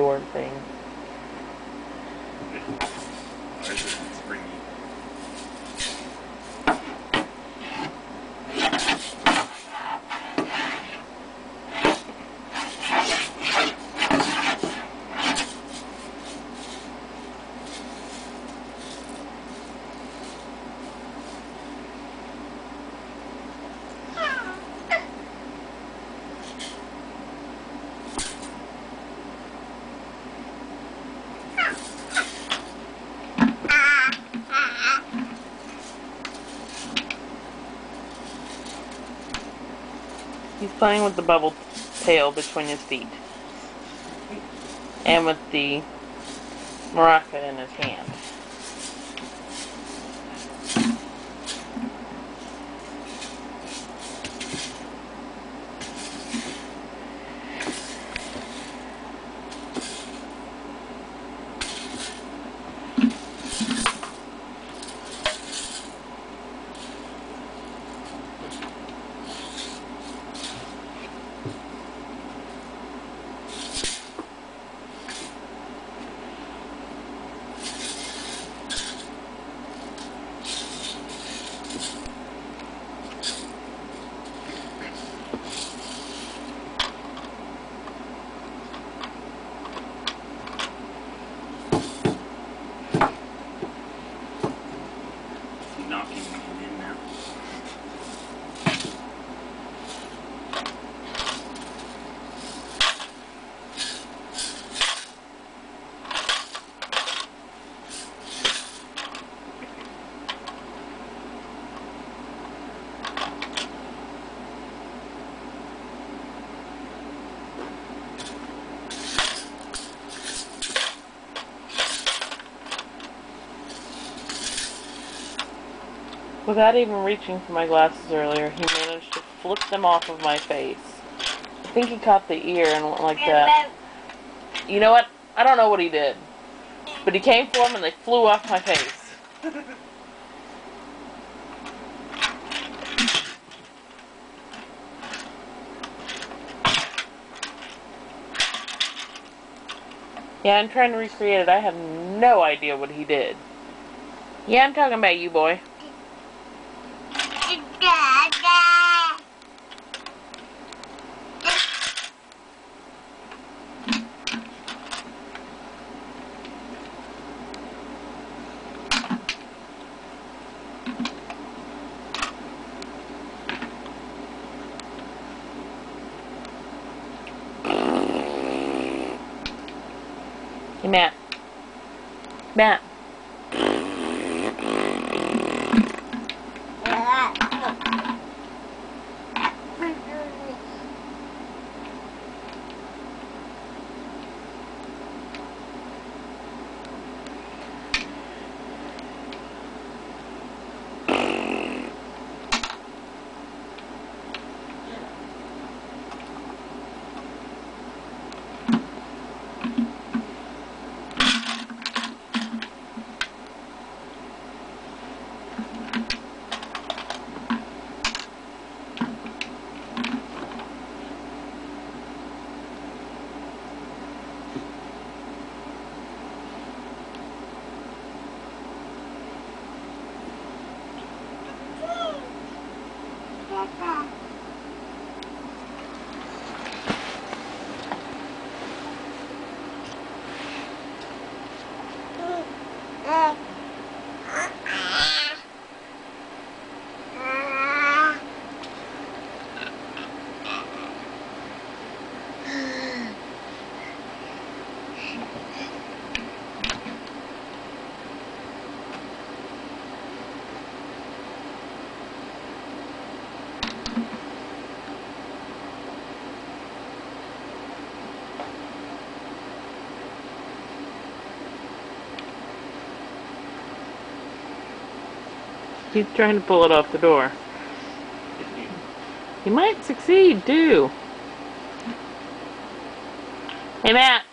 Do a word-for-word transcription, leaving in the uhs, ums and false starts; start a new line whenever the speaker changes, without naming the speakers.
door thing. He's playing with the bubble tail between his feet. And with the maraca in his hand.
Knocking him in now.
Without even reaching for my glasses earlier, he managed to flip them off of my face. I think he caught the ear and went like that. You know what? I don't know what he did. But he came for them and they flew off my face. Yeah, I'm trying to recreate it. I have no idea what he did. Yeah, I'm talking about you, boy. Hey, Matt. Matt. He's trying to pull it off the door. He might succeed, too. Hey, Matt.